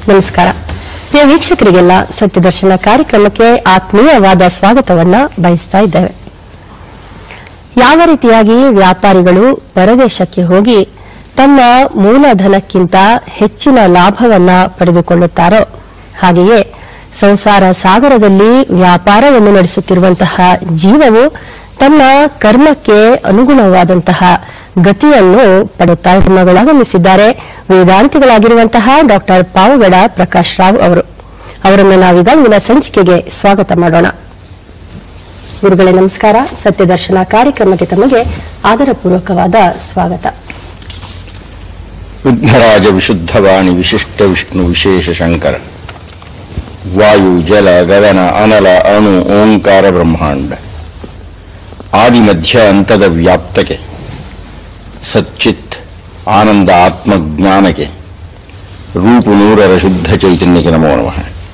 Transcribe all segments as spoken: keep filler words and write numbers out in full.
ನಮಸ್ಕಾರ. ಪ್ರಿಯ ವೀಕ್ಷಕರಿಗೆಲ್ಲ ಸತ್ಯದರ್ಶನ ಕಾರ್ಯಕ್ರಮಕ್ಕೆ ಆತ್ಮೀಯವಾದ ಸ್ವಾಗತವನ್ನ ಬಯಸ್ತಾ ಇದ್ದೇವೆ. ಯಾವ ರೀತಿಯಾಗಿ ವ್ಯಾಪಾರಿಗಳು ಪರದೇಶಕ್ಕೆ ಹೋಗಿ ತಮ್ಮ ಮೂಲಧನಕ್ಕಿಂತ ಹೆಚ್ಚಿನ ಲಾಭವನ್ನ ಪಡೆದುಕೊಳ್ಳುತ್ತಾರೋ, ಹಾಗೆಯೇ ಸಂಸಾರ ಸಾಗರದಲ್ಲಿ ವ್ಯಾಪಾರವನ್ನು ನಡೆಸುತ್ತಿರುವಂತಹ ಜೀವವು ತನ್ನ ಕರ್ಮಕ್ಕೆ ಅನುಗುಣವಾದಂತಹ ಗತಿಯನ್ನು ಪಡೆಯುತ್ತಾ ಆಗಮಿಸಿದ್ದಾರೆ ವೇದಾಂತಿಗಳಾಗಿರುವಂತಹ ಡಾಕ್ಟರ್ ಪಾವಗಡ ಪ್ರಕಾಶ್ ರಾವ್ ಅವರು. ಅವರನ್ನು ನಾವೀಗ ಇವನ ಸಂಚಿಕೆಗೆ ಸ್ವಾಗತ ಮಾಡೋಣ. ಗುರುಗಳೇ ನಮಸ್ಕಾರ. ಸತ್ಯದರ್ಶನ ಕಾರ್ಯಕ್ರಮಕ್ಕೆ ತಮಗೆ ಆದರಪೂರ್ವಕವಾದ ಸ್ವಾಗತ. ವಿಘ್ನರಾಜ ವಿಶುದ್ಧವಾಣಿ ವಿಶಿಷ್ಟ ವಿಷ್ಣು ವಿಶೇಷ ಶಂಕರ ವಾಯು ಜಲ ಗಗನ ಅನಲ ಅಣು ಓಂಕಾರ ಬ್ರಹ್ಮಾಂಡ ಆದಿ ಮಧ್ಯ ಅಂತದ ವ್ಯಾಪ್ತಕ್ಕೆ ಸಚ್ಚಿತ್ ಆನಂದ ಆತ್ಮಜ್ಞಾನಕ್ಕೆ ರೂಪು ನೂರರ ಶುದ್ಧ ಚೈತನ್ಯಕ್ಕೆ ನಮೋ ನಮಃ.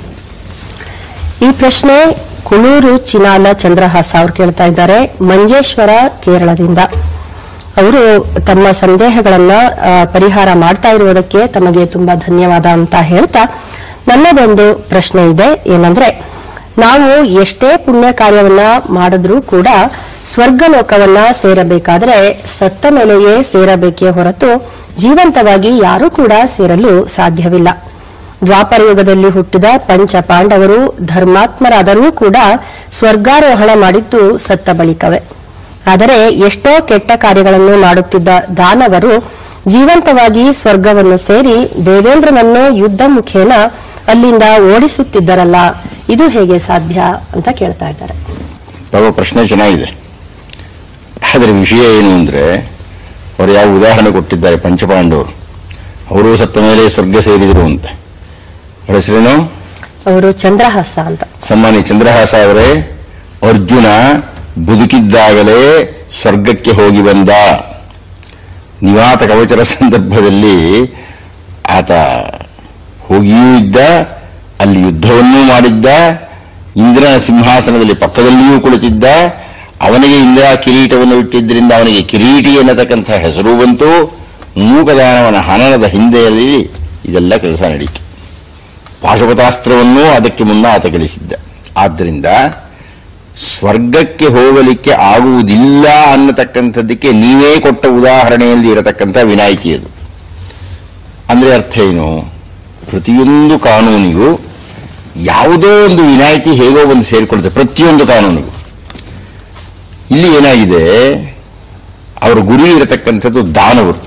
ಈ ಪ್ರಶ್ನೆ ಕುಳೂರು ಚಿನಾಲ ಚಂದ್ರಹಾಸ ಅವರು ಕೇಳ್ತಾ ಇದ್ದಾರೆ, ಮಂಜೇಶ್ವರ ಕೇರಳದಿಂದ. ಅವರು ತಮ್ಮ ಸಂದೇಹಗಳನ್ನ ಪರಿಹಾರ ಮಾಡ್ತಾ ಇರುವುದಕ್ಕೆ ತಮಗೆ ತುಂಬಾ ಧನ್ಯವಾದ ಅಂತ ಹೇಳ್ತಾ, ನನ್ನದೊಂದು ಪ್ರಶ್ನೆ ಇದೆ. ಏನಂದ್ರೆ, ನಾವು ಎಷ್ಟೇ ಪುಣ್ಯ ಕಾರ್ಯವನ್ನ ಮಾಡಿದ್ರೂ ಕೂಡ ಸ್ವರ್ಗಲೋಕವನ್ನ ಸೇರಬೇಕಾದ್ರೆ ಸತ್ತ ಮೇಲೆಯೇ ಸೇರಬೇಕೇ ಹೊರತು ಜೀವಂತವಾಗಿ ಯಾರೂ ಕೂಡ ಸೇರಲು ಸಾಧ್ಯವಿಲ್ಲ. ದ್ವಾಪರ ಯುಗದಲ್ಲಿ ಹುಟ್ಟಿದ ಪಂಚ ಪಾಂಡವರು ಧರ್ಮಾತ್ಮರಾದರೂ ಕೂಡ ಸ್ವರ್ಗಾರೋಹಣ ಮಾಡಿದ್ದು ಸತ್ತ ಬಳಿಕವೇ. ಆದರೆ ಎಷ್ಟೋ ಕೆಟ್ಟ ಕಾರ್ಯಗಳನ್ನು ಮಾಡುತ್ತಿದ್ದ ದಾನವರು ಜೀವಂತವಾಗಿ ಸ್ವರ್ಗವನ್ನು ಸೇರಿ ದೇವೇಂದ್ರನನ್ನು ಯುದ್ಧ ಮುಖೇನ ಅಲ್ಲಿಂದ ಓಡಿಸುತ್ತಿದ್ದರಲ್ಲ, ಇದು ಹೇಗೆ ಸಾಧ್ಯ ಅಂತ ಕೇಳ್ತಾ ಇದ್ದಾರೆ. ಪ್ರಶ್ನೆ ಚೆನ್ನಾಗಿದೆ. ಅದರ ವಿಷಯ ಏನು ಅಂದ್ರೆ, ಅವರು ಯಾವ ಉದಾಹರಣೆ ಕೊಟ್ಟಿದ್ದಾರೆ ಪಂಚಪಾಂಡವರು, ಅವರು ಸತ್ತ ಮೇಲೆ ಸ್ವರ್ಗ ಸೇರಿದರು ಅಂತ. ಅವರ ಹೆಸರೇನು? ಅವರು ಚಂದ್ರಹಾಸ ಅಂತ. ಸನ್ಮಾನ್ಯ ಚಂದ್ರಹಾಸ ಅವರೇ, ಅರ್ಜುನ ಬದುಕಿದ್ದಾಗಲೇ ಸ್ವರ್ಗಕ್ಕೆ ಹೋಗಿ ಬಂದ. ನಿವಾತ ಕವಚರ ಸಂದರ್ಭದಲ್ಲಿ ಆತ ಹೋಗಿಯೂ ಇದ್ದ, ಅಲ್ಲಿ ಯುದ್ಧವನ್ನೂ ಮಾಡಿದ್ದ, ಇಂದ್ರನ ಸಿಂಹಾಸನದಲ್ಲಿ ಪಕ್ಕದಲ್ಲಿಯೂ ಕುಳಿತಿದ್ದ. ಅವನಿಗೆ ಇಂದ್ರ ಕಿರೀಟವನ್ನು ಇಟ್ಟಿದ್ದರಿಂದ ಅವನಿಗೆ ಕಿರೀಟಿ ಎನ್ನತಕ್ಕಂಥ ಹೆಸರು ಬಂತು. ಮೂಕದಾನವನ ಹನನದ ಹಿಂದೆಯಲ್ಲಿ ಇದೆಲ್ಲ ಕೆಲಸ ನಡೀತು. ಪಾಶುಪತಾಸ್ತ್ರವನ್ನು ಅದಕ್ಕೆ ಮುನ್ನ ಆತ ಗಳಿಸಿದ್ದ. ಆದ್ದರಿಂದ ಸ್ವರ್ಗಕ್ಕೆ ಹೋಗಲಿಕ್ಕೆ ಆಗುವುದಿಲ್ಲ ಅನ್ನತಕ್ಕಂಥದ್ದಕ್ಕೆ ನೀವೇ ಕೊಟ್ಟ ಉದಾಹರಣೆಯಲ್ಲಿ ಇರತಕ್ಕಂಥ ವಿನಾಯಿತಿ ಅದು. ಅಂದ್ರೆ ಅರ್ಥ ಏನು? ಪ್ರತಿಯೊಂದು ಕಾನೂನಿಗೂ ಯಾವುದೋ ಒಂದು ವಿನಾಯಿತಿ ಹೇಗೋ ಒಂದು ಸೇರಿಕೊಳ್ಳುತ್ತೆ, ಪ್ರತಿಯೊಂದು ಕಾನೂನಿಗೂ. ಇಲ್ಲಿ ಏನಾಗಿದೆ, ಅವರ ಗುರಿ ಇರತಕ್ಕಂಥದ್ದು ದಾನವರು.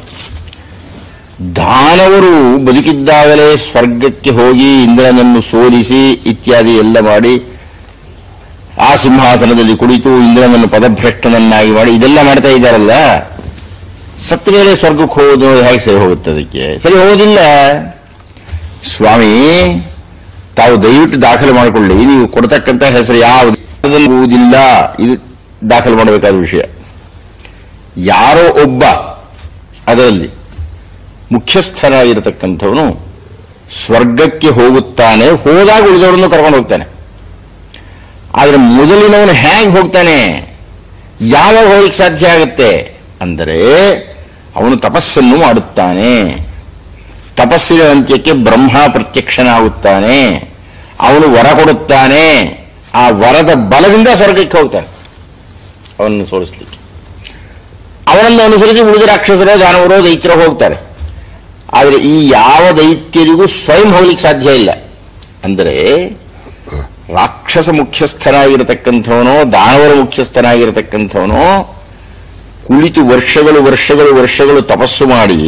ದಾನವರು ಬದುಕಿದ್ದಾಗಲೇ ಸ್ವರ್ಗಕ್ಕೆ ಹೋಗಿ ಇಂದ್ರನನ್ನು ಸೋಲಿಸಿ ಇತ್ಯಾದಿ ಎಲ್ಲ ಮಾಡಿ ಆ ಸಿಂಹಾಸನದಲ್ಲಿ ಕುಳಿತು ಇಂದ್ರನನ್ನು ಪದಭ್ರಷ್ಟನನ್ನಾಗಿ ಮಾಡಿ ಇದೆಲ್ಲ ಮಾಡ್ತಾ ಇದ್ದಾರಲ್ಲ, ಸತ್ತ ಮೇಲೆ ಸ್ವರ್ಗಕ್ಕೆ ಹೋಗೋದು ಹೇಗೆ ಸರಿ ಹೋಗುತ್ತೆ? ಅದಕ್ಕೆ ಸರಿ ಹೋಗೋದಿಲ್ಲ. ಸ್ವಾಮಿ, ತಾವು ದಯವಿಟ್ಟು ದಾಖಲೆ ಮಾಡಿಕೊಳ್ಳಿ, ನೀವು ಕೊಡ್ತಕ್ಕಂಥ ಹೆಸರು ಯಾವುದಿಲ್ಲ, ಇದು ದಾಖಲೆ ಮಾಡಬೇಕಾದ ವಿಷಯ. ಯಾರೋ ಒಬ್ಬ ಅದರಲ್ಲಿ ಮುಖ್ಯಸ್ಥನಾಗಿರತಕ್ಕಂಥವನು ಸ್ವರ್ಗಕ್ಕೆ ಹೋಗುತ್ತಾನೆ, ಹೋದಾಗ ಉಳಿದವರನ್ನು ಕರ್ಕೊಂಡು ಹೋಗ್ತಾನೆ. ಆದರೆ ಮೊದಲಿನವನು ಹೇಗೆ ಹೋಗ್ತಾನೆ, ಯಾವಾಗ ಹೋಗಲಿಕ್ಕೆ ಸಾಧ್ಯ ಆಗುತ್ತೆ ಅಂದರೆ, ಅವನು ತಪಸ್ಸನ್ನು ಮಾಡುತ್ತಾನೆ. ತಪಸ್ಸಿನ ಅಂತ್ಯಕ್ಕೆ ಬ್ರಹ್ಮ ಪ್ರತ್ಯಕ್ಷನಾಗುತ್ತಾನೆ. ಅವನು ವರ ಕೊಡುತ್ತಾನೆ. ಆ ವರದ ಬಲದಿಂದ ಸ್ವರ್ಗಕ್ಕೆ ಹೋಗ್ತಾನೆ ಅವನನ್ನು ಸೋಲಿಸಲಿಕ್ಕೆ. ಅವನನ್ನು ಅನುಸರಿಸಿ ಉಳಿದ ರಾಕ್ಷಸರೋ ದಾನವರೋ ದೈತ್ಯರೋ ಹೋಗ್ತಾರೆ. ಆದರೆ ಈ ಯಾವ ದೈತ್ಯರಿಗೂ ಸ್ವಯಂ ಹೋಗ್ಲಿಕ್ಕೆ ಸಾಧ್ಯ ಇಲ್ಲ. ಅಂದರೆ ರಾಕ್ಷಸ ಮುಖ್ಯಸ್ಥನಾಗಿರತಕ್ಕಂಥವನೋ ದಾನವರ ಮುಖ್ಯಸ್ಥನಾಗಿರತಕ್ಕಂಥವನೋ ಕುಳಿತು ವರ್ಷಗಳು ವರ್ಷಗಳು ವರ್ಷಗಳು ತಪಸ್ಸು ಮಾಡಿ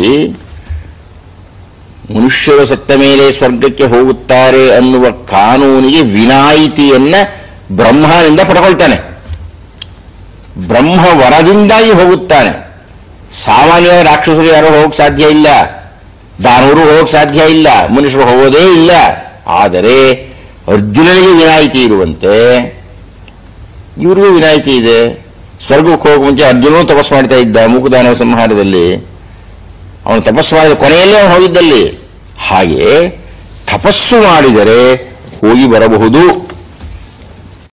ಮನುಷ್ಯರು ಸತ್ತ ಮೇಲೆ ಸ್ವರ್ಗಕ್ಕೆ ಹೋಗುತ್ತಾರೆ ಅನ್ನುವ ಕಾನೂನಿಗೆ ವಿನಾಯಿತಿಯನ್ನ ಬ್ರಹ್ಮನಿಂದ ಪಡ್ಕೊಳ್ತಾನೆ. ಬ್ರಹ್ಮ ವರದಿಂದಾಗಿ ಹೋಗುತ್ತಾನೆ. ಸಾಮಾನ್ಯವಾಗಿ ರಾಕ್ಷಸರು ಯಾರು ಹೋಗಕ್ಕೆ ಸಾಧ್ಯ ಇಲ್ಲ, ದಾನವರು ಹೋಗಕ್ಕೆ ಸಾಧ್ಯ ಇಲ್ಲ, ಮನುಷ್ಯರು ಹೋಗೋದೇ ಇಲ್ಲ. ಆದರೆ ಅರ್ಜುನನಿಗೆ ವಿನಾಯಿತಿ ಇರುವಂತೆ ಇವ್ರಿಗೂ ವಿನಾಯಿತಿ ಇದೆ. ಸ್ವರ್ಗಕ್ಕೆ ಹೋಗುವ ಮುಂಚೆ ಅರ್ಜುನೂ ತಪಸ್ಸು ಮಾಡ್ತಾ ಇದ್ದ ಮೂಕದಾನವ ಸಂಹಾರದಲ್ಲಿ. ಅವನು ತಪಸ್ಸು ಮಾಡಿದ ಕೊನೆಯಲ್ಲೇ ಅವನು ಹೋಗಿದ್ದಲ್ಲಿ. ಹಾಗೆ ತಪಸ್ಸು ಮಾಡಿದರೆ ಹೋಗಿ ಬರಬಹುದು